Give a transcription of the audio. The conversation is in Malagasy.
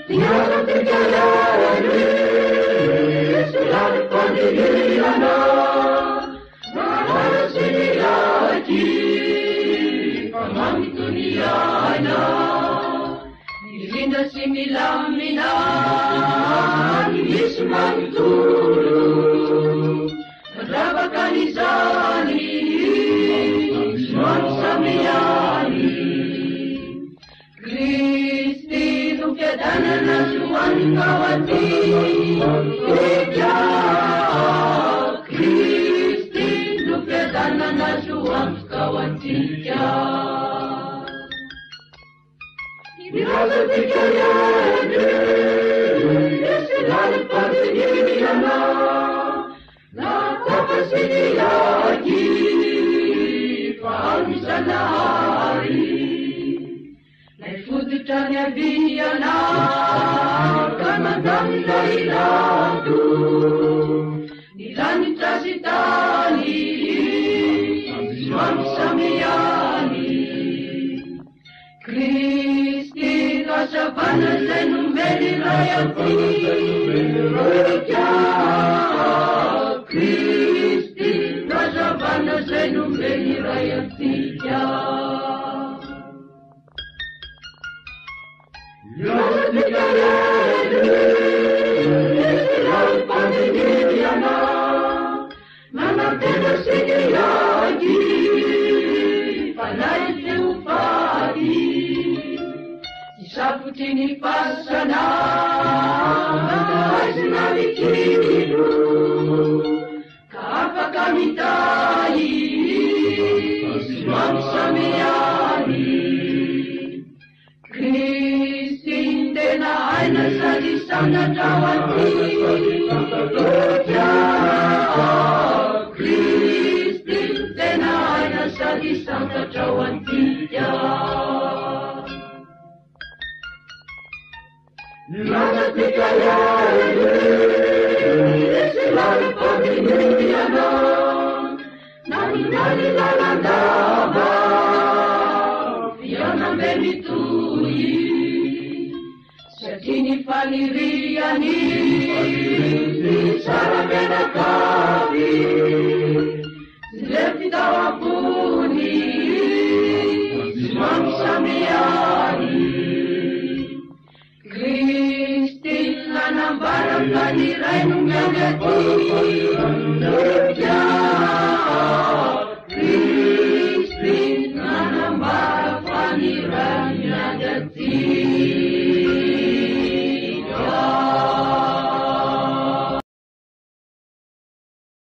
Nilinda si milamina, misy manontolo, madrava kanizany, mampisamihany. Kristy no fiadanana soany kao aty, eka Kristy no fiadanana soany kao atika. Miraza pikayane, eselale pandemiyana, na tapasiniaki, pahamisanahari. Naifototra ny abiyana, ka mandamina ilado, nilanitra sy tany, mamisamihany. Savana zay nomeny ray aty, eka Kristy, savana zay nomeny ray atika. Esilay pandemiyana, nanatena siniaki, panay teo fady. Saputri ny pasana, aizina mikino, ka afaka mitay, sy mamisamihany. Kristy tena aina sady sanatra aty, eka Kristy tena aina sady sanatra atika. Nasa pikayane, esilale pandemiyana, nani lalandava, fianambe mituyi, satini faniriani, saramenakavi, lefitawapuni, mamsamiyani. Kristy nanambaraka ny ray no miany aty,